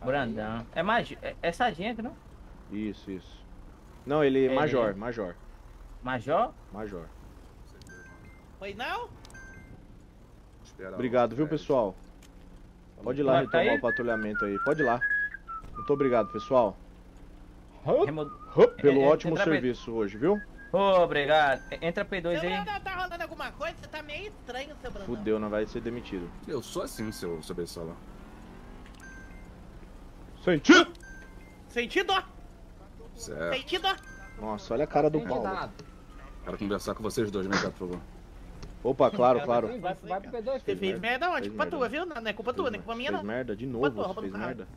Brandão. É sargento, não? Isso, isso. Não, ele é major. Major? Major. Foi não? Obrigado, viu, pessoal? Pode ir lá retomar o patrulhamento aí. Pode ir lá. Muito obrigado, pessoal. Pelo ótimo serviço hoje, viu? Obrigado. Entra P2 Seu aí. Brandão, tá rolando alguma coisa? Você tá meio estranho, seu Brandão. Fudeu, não vai ser demitido. Eu sou assim, seu Beisola. Sentido! Sentido, ó. Certo. Sentido, ó. Nossa, olha a cara do Paulo. Quero conversar com vocês dois, vem cá, por favor. Opa, claro. Vai pro P2, Você fez merda onde? Culpa tua, viu? Não é culpa tua, não é culpa minha, não. Fez merda de novo, Culpa tua, fez rouba do merda.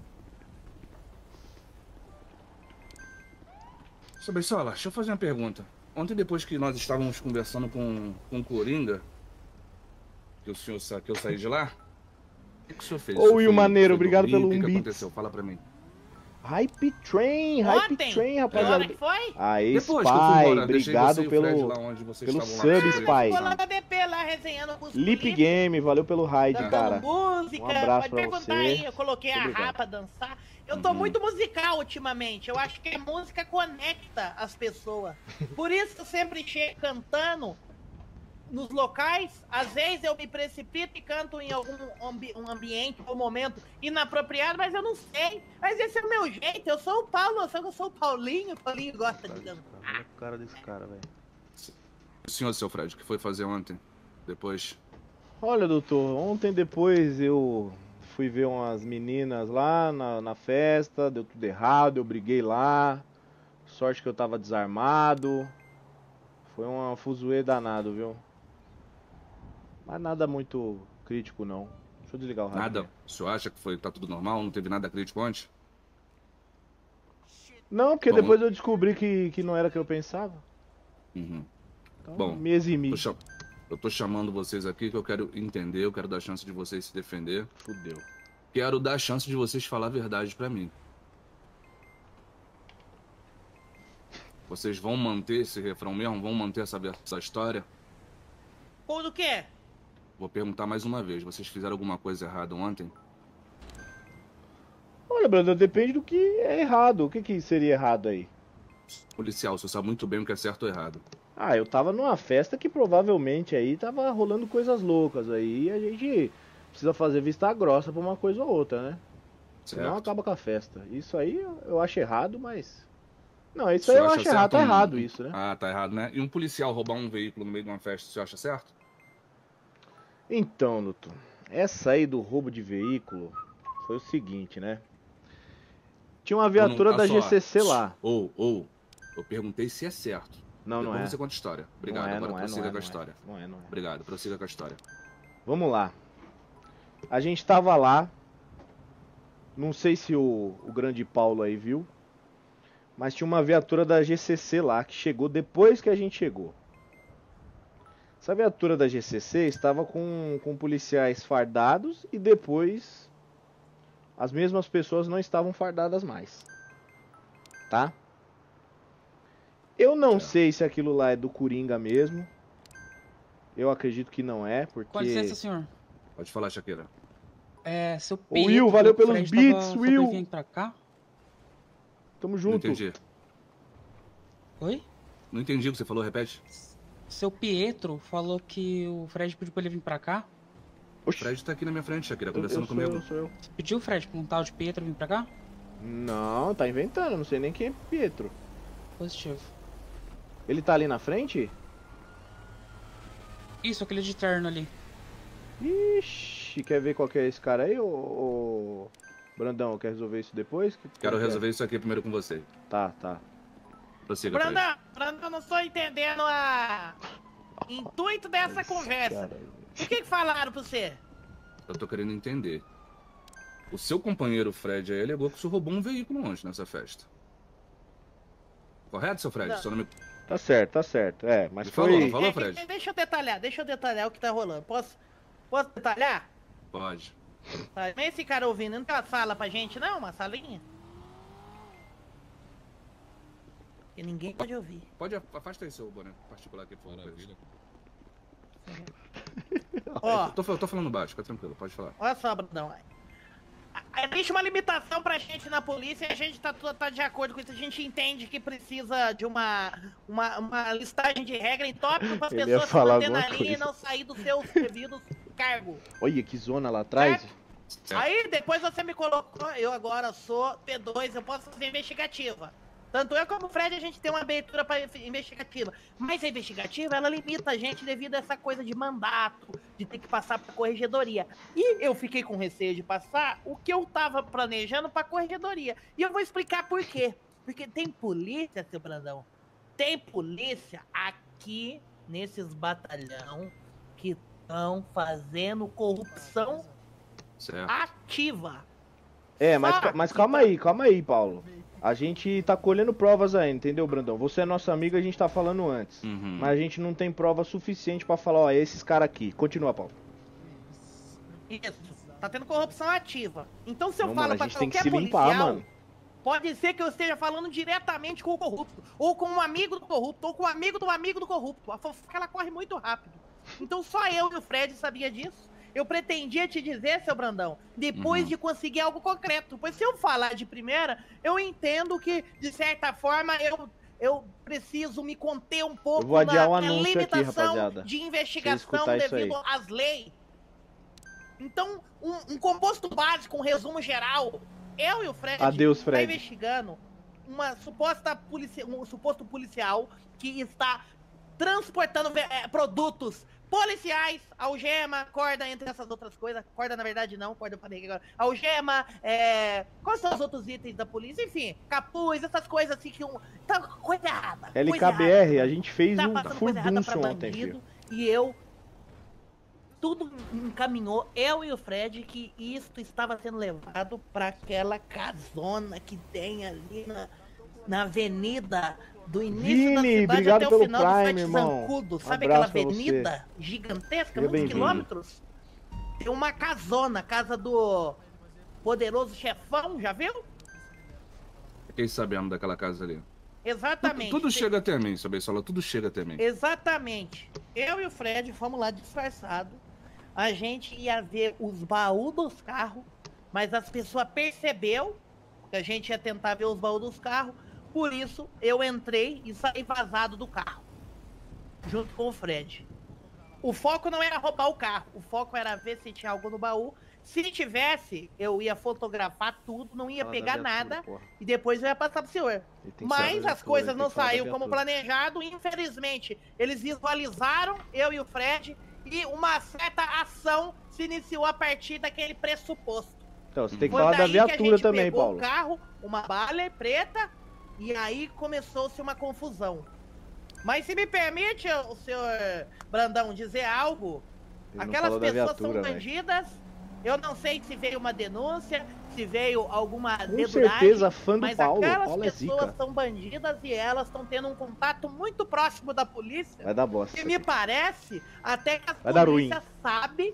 Seu Beisola, deixa eu fazer uma pergunta. Ontem, depois que nós estávamos conversando com o Coringa, que eu saí de lá, o que o senhor fez? Ô, Will Maneiro, obrigado pelo O que 1 bits. aconteceu? Fala pra mim. Hype Train, rapaziada. Que foi? Aí, Depois que eu fui Spy, embora, deixei você obrigado e o Fred pelo lá onde vocês sub, estavam lá. Spy. Vou lá na DP, lá resenhando com os Lip clipes, Game, valeu pelo raid, cantando cara. música. Um abraço Pode pra perguntar você. aí, eu coloquei a Obrigado. rapa pra dançar. Eu tô muito musical ultimamente. Eu acho que a música conecta as pessoas. Por isso eu sempre chego cantando nos locais. Às vezes eu me precipito e canto em algum um ambiente ou momento inapropriado, mas eu não sei. Mas esse é o meu jeito. Eu sou o Paulo, eu sou o Paulinho. O Paulinho gosta de cantar. Olha a cara desse cara, velho. O senhor, seu Fred, o que foi fazer ontem? Depois. Olha, doutor, ontem depois eu fui ver umas meninas lá na festa, deu tudo errado, eu briguei lá. Sorte que eu tava desarmado. Foi uma fuzuê danado, viu? Mas nada muito crítico, não. Deixa eu desligar o rádio. Nada. O senhor acha que tá tudo normal? Não teve nada crítico antes? Não, porque Bom, depois eu descobri que não era o que eu pensava. Uhum. Então, Bom, me eximi. Eu tô chamando vocês aqui que eu quero entender, eu quero dar chance de vocês se defender. Fudeu. Quero dar chance de vocês falar a verdade pra mim. Vocês vão manter esse refrão mesmo? Vão manter essa história? Ou do quê? Vou perguntar mais uma vez. Vocês fizeram alguma coisa errada ontem? Olha, Brandon, depende do que é errado. O que seria errado aí? Policial, o senhor sabe muito bem o que é certo ou errado. Ah, eu tava numa festa que provavelmente aí tava rolando coisas loucas aí. E a gente precisa fazer vista grossa pra uma coisa ou outra, né? Certo. Senão acaba com a festa. Isso aí eu acho errado, mas... Não, isso aí eu acho errado. Tá errado isso, né? Ah, tá errado, né? E um policial roubar um veículo no meio de uma festa, você acha certo? Então, doutor, essa aí do roubo de veículo foi o seguinte, né? Tinha uma viatura da GCC lá. Eu perguntei se é certo. Não, não é. Depois você conta a história. Obrigado, agora prossiga com a história. Não é. Obrigado, prossiga com a história. Vamos lá. A gente tava lá. Não sei se o grande Paulo aí viu. Mas tinha uma viatura da GCC lá que chegou depois que a gente chegou. Essa viatura da GCC estava com policiais fardados e depois as mesmas pessoas não estavam fardadas mais. Tá? Eu não sei se aquilo lá é do Coringa mesmo. Eu acredito que não é, porque... Com licença, senhor. Pode falar, Shakira. Seu Ô, Will, valeu pelos beats, Will. Vir pra cá? Tamo junto. Não entendi. Oi? Não entendi o que você falou, repete. Seu Pietro falou que o Fred pediu pra ele vir pra cá. O Fred tá aqui na minha frente, Shakira, conversando comigo. Sou eu. Você pediu o Fred pra um tal de Pietro vir pra cá? Não, tá inventando, não sei nem quem é Pietro. Positivo. Ele tá ali na frente? Isso, aquele de terno ali. Ixi, quer ver qual que é esse cara aí, ô... Brandão, quer resolver isso depois? Quero resolver isso aqui primeiro com você. Tá. Prossiga, Brandão, eu não tô entendendo o intuito dessa conversa. O que falaram pra você? Eu tô querendo entender. O seu companheiro Fred aí alegou que o senhor roubou um veículo ontem nessa festa. Correto, seu Fred? Seu nome... Tá certo. É, mas Não falou, Fred? Deixa eu detalhar o que tá rolando. Posso detalhar? Pode. Tá, mas esse cara ouvindo, não tem uma sala pra gente não? Uma salinha? Que ninguém pode ouvir. Pode, afasta aí seu boné particular aqui, por favor. Ó, Tô falando baixo, fica tranquilo, pode falar. olha só, Brandão. Existe uma limitação pra gente na polícia e a gente tá de acordo com isso. A gente entende que precisa de uma listagem de regra em tópico para as Ele ia pessoas se falar manterem na alguma linha e coisa. não sair dos seus devidos cargos. Olha que zona lá atrás. Aí depois você me colocou, eu agora sou P2, eu posso fazer investigativa. Tanto eu como o Fred, a gente tem uma abertura para investigativa. Mas a investigativa, ela limita a gente devido a essa coisa de mandato, de ter que passar pra corregedoria. E eu fiquei com receio de passar o que eu tava planejando pra corregedoria. E eu vou explicar por quê. Porque tem polícia, seu Brandão, tem polícia aqui nesses batalhão que estão fazendo corrupção Certo. ativa. Mas calma aí, Paulo. A gente tá colhendo provas ainda, entendeu, Brandão? Você é nosso amigo, a gente tá falando antes. Uhum. Mas a gente não tem prova suficiente pra falar, ó, é esses caras aqui. Continua, Paulo. Isso, tá tendo corrupção ativa. Então se eu Não, falo mano, pra a gente tem que qualquer se limpar, policial, mano. pode ser que eu esteja falando diretamente com o corrupto, ou com um amigo do corrupto, ou com um amigo do corrupto. A fofoca, ela corre muito rápido. Então só eu e o Fred sabia disso. Eu pretendia te dizer, seu Brandão, depois de conseguir algo concreto. Pois se eu falar de primeira, eu entendo que, de certa forma, eu preciso me conter um pouco Eu vou adiar o na anúncio aqui, limitação rapaziada. de Pra investigação vocês escutar isso devido aí. às leis. Então, um composto básico, um resumo geral. Eu e o Fred Adeus, Fred. tá investigando um suposto policial que está transportando produtos policiais, algema, corda, entre essas outras coisas. Corda, na verdade, não. Corda eu falei agora. Algema, quais são os outros itens da polícia? Enfim, capuz, essas coisas assim que... Tá coisa errada. coisa LKBR, errada. a gente fez Tá um passando coisa errada pra furdunço ontem, bandido. filho. E eu... Tudo encaminhou, eu e o Fred, que isto estava sendo levado para aquela casona que tem ali na avenida do início da Vini, cidade obrigado até o pelo final do Prime, Sete irmão. Zancudo. Sabe Abraço aquela pra avenida gigantesca, Seja muitos bem-vindo. quilômetros? Tem uma casona, casa do poderoso chefão, já viu? Fiquei sabendo daquela casa ali. Exatamente. Tudo chega até mim, seu Beisola, tudo chega até mim. Exatamente. Eu e o Fred fomos lá disfarçados. A gente ia ver os baús dos carros, mas as pessoas percebeu que a gente ia tentar ver os baús dos carros. Por isso, eu entrei e saí vazado do carro, junto com o Fred. O foco não era roubar o carro, o foco era ver se tinha algo no baú. Se tivesse, eu ia fotografar tudo, não ia Fala pegar da viatura, nada, porra. e depois eu ia passar pro senhor. Ele tem que falar Mas da as viatura, coisas ele não tem que falar da saíram como viatura. planejado, infelizmente. Eles visualizaram, eu e o Fred, e uma certa ação se iniciou a partir daquele pressuposto. Então, você tem que Foi falar da daí que a viatura gente também, pegou Paulo. o carro, uma bala preta, e aí começou-se uma confusão. Mas se me permite, o senhor Brandão, dizer algo, Ele não aquelas falou da pessoas viatura, são velho. bandidas, eu não sei se veio uma denúncia, se veio alguma Com deduragem, certeza, fã do mas Paulo. aquelas Paulo é pessoas zica. são bandidas e elas estão tendo um contato muito próximo da polícia. Vai dar bosta. Que me parece até que a Vai dar polícia sabe,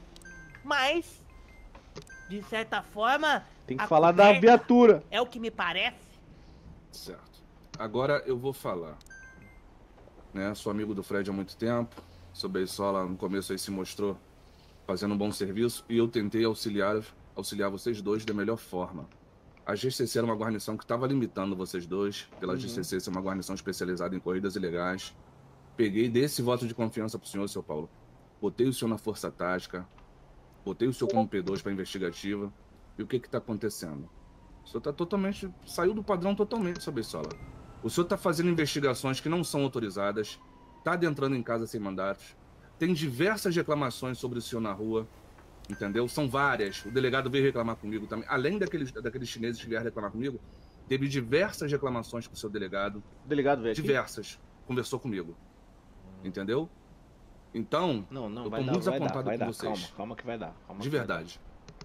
mas de certa forma Tem que a falar da coberta viatura. é o que me parece. Certo. Agora eu vou falar. Né? Sou amigo do Fred há muito tempo. Seu Beisola no começo aí se mostrou fazendo um bom serviço e eu tentei auxiliar vocês dois da melhor forma. A GCC era uma guarnição que estava limitando vocês dois, pela GCC ser uma guarnição especializada em corridas ilegais. Peguei desse voto de confiança pro senhor, seu Paulo. Botei o senhor na força tática, botei o senhor como P2 para investigativa. E o que que tá acontecendo? O senhor tá totalmente... Saiu do padrão totalmente, seu Beisola. O senhor tá fazendo investigações que não são autorizadas, tá adentrando em casa sem mandatos, tem diversas reclamações sobre o senhor na rua, entendeu? São várias. O delegado veio reclamar comigo também. Além daqueles chineses que vieram reclamar comigo, teve diversas reclamações com o seu delegado. O delegado veio aqui? Diversas. Conversou comigo. Entendeu? Então, Não, eu vai tô dar, muito vai dar, desapontado vai com dar. vocês. Calma que vai dar. Calma De que vai dar. verdade.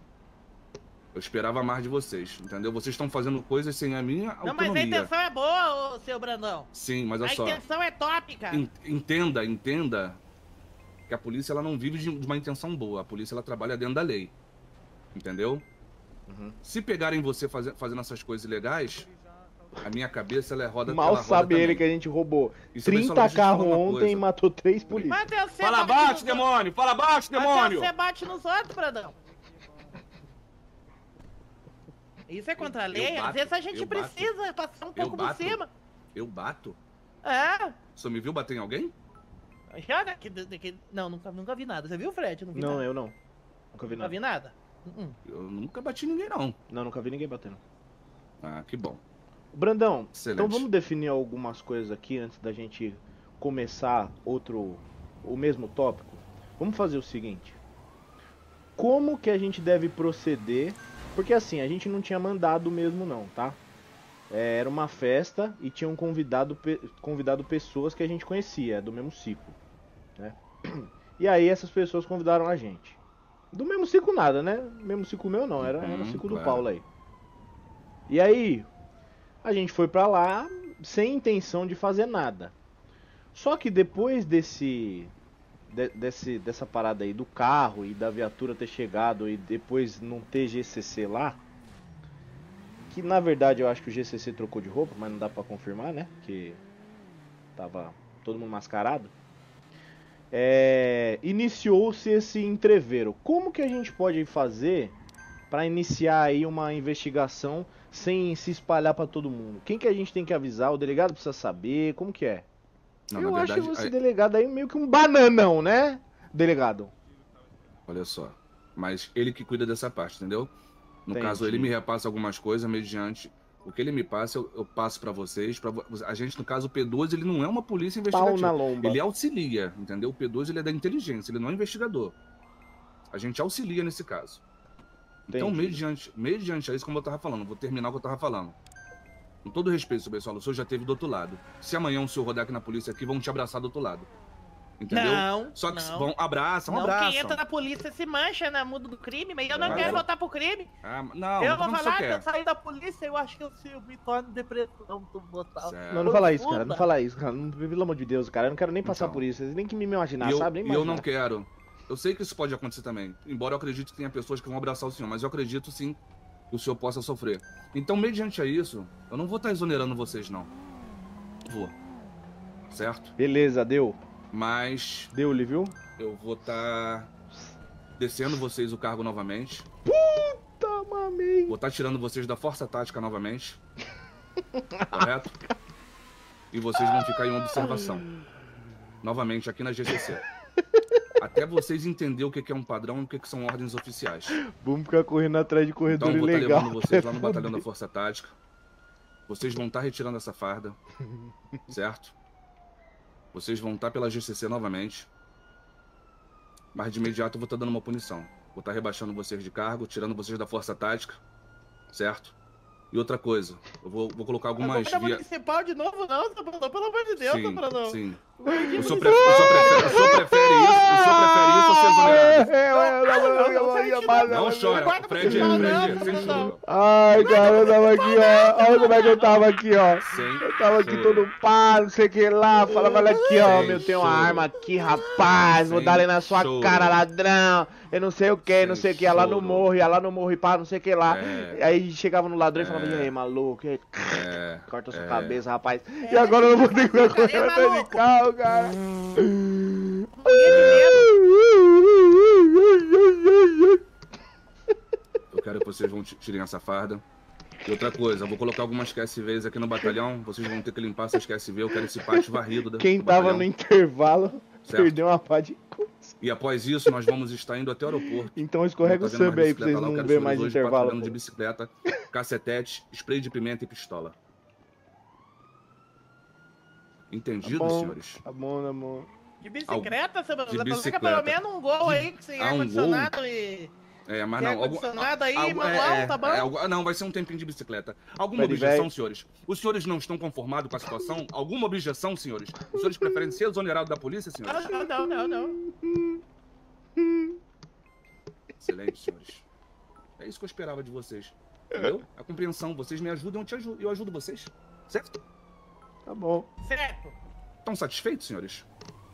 Eu esperava mais de vocês, entendeu? Vocês estão fazendo coisas sem a minha Não, mas a autonomia. intenção é boa, ô, seu Brandão. Sim, mas olha A só. intenção é top, cara. Entenda que a polícia ela não vive de uma intenção boa. A polícia ela trabalha dentro da lei. Entendeu? Se pegarem você fazendo essas coisas ilegais, a minha cabeça ela é roda. Mal ela roda sabe ele também. que a gente roubou Isso também só 30 deixa eu te falar carros uma ontem coisa. e matou 3 polícias. Mas Deus, você Fala bate baixo, nos demônio! Fala baixo, outros. demônio! Até você bate nos outros, Brandão. Isso é contra a Eu lei. Às bato, vezes a gente eu bato. precisa passar um pouco por bato. cima. Eu bato? É. O senhor me viu bater em alguém? Já não, nunca vi nada. Você viu, Fred? Não vi Não, nada. eu não. Nunca vi Nunca nada. vi nada? Eu nunca bati em ninguém, não. Não, nunca vi ninguém batendo. Ah, que bom. Brandão, Excelente. então vamos definir algumas coisas aqui antes da gente começar o mesmo tópico. Vamos fazer o seguinte. Como que a gente deve proceder? Porque assim, a gente não tinha mandado mesmo não, tá? Era uma festa e tinham convidado pessoas que a gente conhecia, do mesmo ciclo, né? E aí essas pessoas convidaram a gente. Do mesmo ciclo nada, né? Mesmo ciclo meu não, era o ciclo do claro. Paulo aí. E aí, a gente foi pra lá sem intenção de fazer nada. Só que depois dessa parada aí do carro e da viatura ter chegado e depois não ter GCC lá, que na verdade eu acho que o GCC trocou de roupa, mas não dá pra confirmar, né? Que tava todo mundo mascarado. Iniciou-se esse entreveiro. Como que a gente pode fazer pra iniciar aí uma investigação sem se espalhar pra todo mundo? Quem que a gente tem que avisar? O delegado precisa saber? Como que é? Não, Eu na acho verdade, esse delegado aí meio que um bananão, né, delegado? olha só. Mas ele que cuida dessa parte, entendeu? No Entendi. caso, ele me repassa algumas coisas mediante o que ele me passa, eu passo pra vocês. A gente, no caso, o P2, ele não é uma polícia Pau na investigativa. lomba. Ele auxilia, entendeu? O P2, ele é da inteligência, ele não é investigador. A gente auxilia nesse caso. Então, Entendi. mediante a isso, como eu tava falando, vou terminar o que eu tava falando. Com todo respeito, seu pessoal, o senhor já teve do outro lado. Se amanhã o senhor rodar aqui na polícia aqui, vão te abraçar do outro lado. Entendeu? Não, Só que não. vão, abraçam. Quem entra na polícia se mancha na mundo do crime, mas eu não Mas quero eu- voltar pro crime. Ah, não, Eu não vou que falar o que senhor eu saí da polícia, eu acho que eu me torno depressão. Certo. Não fala isso, cara. Profunda. Não fala isso, cara. Pelo amor de Deus, cara. Eu não quero nem passar Então. por isso. Vocês nem que me imaginar, E eu, sabe? Nem e eu não imaginar. quero. Eu sei que isso pode acontecer também. Embora eu acredite que tenha pessoas que vão abraçar o senhor, mas eu acredito sim que o senhor possa sofrer. Então, mediante a isso, eu não vou estar exonerando vocês, não. Vou. Certo? Beleza, deu. Mas Deu-lhe, viu? eu vou estar descendo vocês o cargo novamente. Tá, mamei. Vou estar tirando vocês da força tática novamente. Correto? E vocês vão ficar em observação. Novamente aqui na GCC. Até vocês entenderem o que é um padrão e o que são ordens oficiais. Vamos ficar correndo atrás de corredor Então eu vou estar ilegal. levando vocês até lá no batalhão da foder. Força Tática. Vocês vão estar retirando essa farda. Certo? Vocês vão estar pela GCC novamente. Mas de imediato eu vou estar dando uma punição. Vou estar rebaixando vocês de cargo, tirando vocês da Força Tática. Certo? E outra coisa, eu vou colocar algumas Agora vias. municipal de novo, não, Soprador, pelo amor de Deus, Soprador. Sim. O Municipal. senhor prefere isso? O senhor prefere isso ou ser exonerado? Não chora, Fred, sem choro. Ai, cara, eu tava aqui, ó. Olha como é que eu tava aqui, ó. Eu tava aqui choro. todo pá, não sei o que lá. Falava, olha aqui, ó. Sem Meu, tem uma choro. arma aqui, rapaz. Vou Sem dar ali na sua choro. cara, ladrão. Eu não sei o que, não Sem sei o que. Ia lá no choro. morro, ia lá no morro e pá, não sei o que lá. É. Aí chegava no ladrão e falava, É. e aí, maluco? E aí, É, corta sua é. cabeça, rapaz. E agora eu não vou ter que ficar correndo atrás de maluco? carro, cara. Eu quero que vocês vão tirem essa farda. E outra coisa, eu vou colocar algumas QSVs aqui no batalhão. Vocês vão ter que limpar essas QSV. Eu quero esse pátio varrido Quem do tava batalhão. no intervalo Certo. perdeu uma pá de coisa. E após isso, nós vamos estar indo até o aeroporto. Então escorrega o Tá vendo sub mais aí pra vocês bicicleta lá? Eu não quero verem os mais senhores intervalo. patrulhando Pô. de bicicleta, cacetete, spray de pimenta e pistola. Entendido, Tá bom. senhores? Tá bom, tá bom. De bicicleta, Soprador, De pelo bicicleta. menos um gol aí, que sem Ah, um ar-condicionado e... É, mas Tem não. ar-condicionado aí, manual, tá bom? Não, vai ser um tempinho de bicicleta. Alguma Pé de objeção, véio. senhores? Os senhores não estão conformados com a situação? Alguma objeção, senhores? Os senhores preferem ser exonerados da polícia, senhores? Não. Excelente, senhores. É isso que eu esperava de vocês. Entendeu? A compreensão. Vocês me ajudam, eu ajudo vocês. Certo? Tá bom. Certo. Estão satisfeitos, senhores?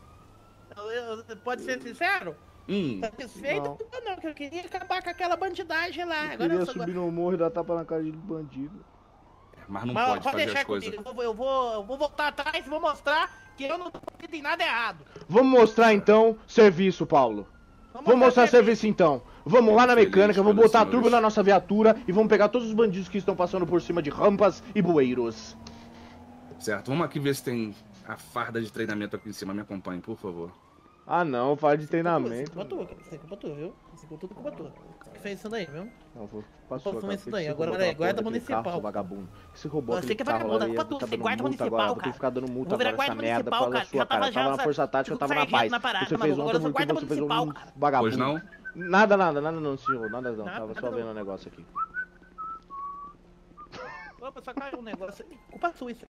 Pode ser sincero? Satisfeito? Não, que eu queria acabar com aquela bandidagem lá. Eu Agora queria eu sou... subir no morro e dar tapa na cara de bandido. Mas não Mas pode fazer deixar as coisas. comigo. Eu vou voltar atrás e vou mostrar que eu não tô em nada errado. Vamos mostrar então serviço, Paulo. Vamos mostrar serviço então. Vamos lá na Feliz mecânica, vamos pelos botar senhores. turbo na nossa viatura e vamos pegar todos os bandidos que estão passando por cima de rampas e bueiros. Certo, vamos aqui ver se tem a farda de treinamento aqui em cima. Me acompanhe, por favor. Ah não, fala de treinamento. Culpa tua, isso é culpa tua, viu? Isso é tudo culpa tua. Que fez isso daí, viu? Não, vou Passou passou, isso cara. daí, Você agora roubou é aquela guarda porra daquele municipal. carro, seu vagabundo. Você roubou Você aquele que é carro vagabundo, lá, é culpa ia tua, tá você dando guarda multa municipal, agora, vou ter cara. que ficar dando multa Vou virar agora, essa guarda merda, municipal, pela cara. sua Já tava cara. Eu tava já na força tática, eu tava na paz. na parada, Você fez maluco. ontem Agora eu sou porque guarda você fez um municipal, cara. vagabundo. Pois não? Nada não, senhor, nada não. Nada, Tava só nada vendo não. um negócio aqui. Opa, só caiu um negócio aí. Culpa sua isso.